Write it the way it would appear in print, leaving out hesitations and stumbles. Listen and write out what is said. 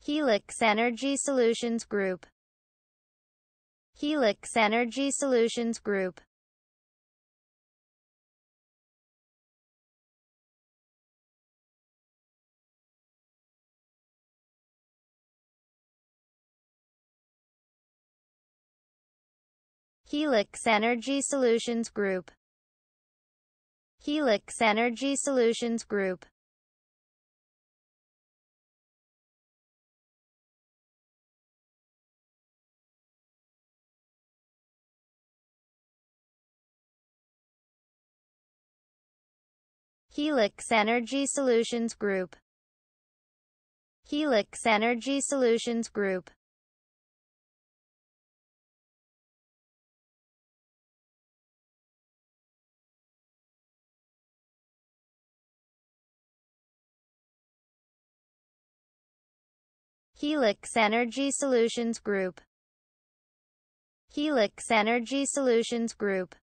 Helix Energy Solutions Group. Helix Energy Solutions Group. Helix Energy Solutions Group. Helix Energy Solutions Group. Helix Energy Solutions Group. Helix Energy Solutions Group. Helix Energy Solutions Group. Helix Energy Solutions Group.